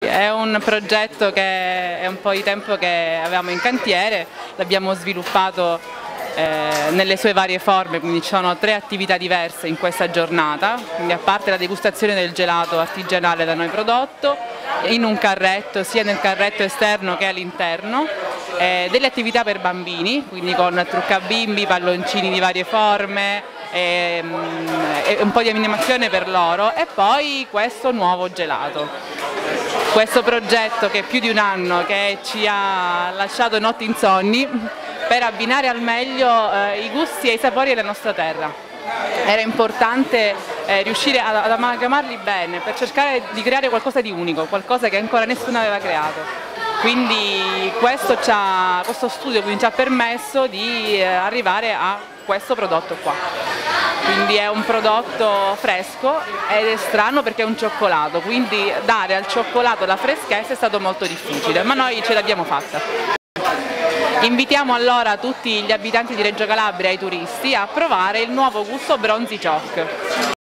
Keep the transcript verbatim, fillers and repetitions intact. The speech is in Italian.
è un progetto che è un po' di tempo che avevamo in cantiere, l'abbiamo sviluppato eh, nelle sue varie forme, quindi ci sono tre attività diverse in questa giornata, quindi a parte la degustazione del gelato artigianale da noi prodotto, in un carretto, sia nel carretto esterno che all'interno, eh, delle attività per bambini, quindi con trucca bimbi, palloncini di varie forme, e, e un po' di animazione per loro, e poi questo nuovo gelato. Questo progetto che è più di un anno che ci ha lasciato notti insonni per abbinare al meglio eh, i gusti e i sapori della nostra terra. Era importante eh, riuscire ad, ad amalgamarli bene per cercare di creare qualcosa di unico, qualcosa che ancora nessuno aveva creato. Quindi questo, questo studio quindi ci ha permesso di eh, arrivare a questo prodotto qua. Quindi è un prodotto fresco ed è strano perché è un cioccolato, quindi dare al cioccolato la freschezza è stato molto difficile, ma noi ce l'abbiamo fatta. Invitiamo allora tutti gli abitanti di Reggio Calabria e i turisti a provare il nuovo gusto Bronzy Cioc.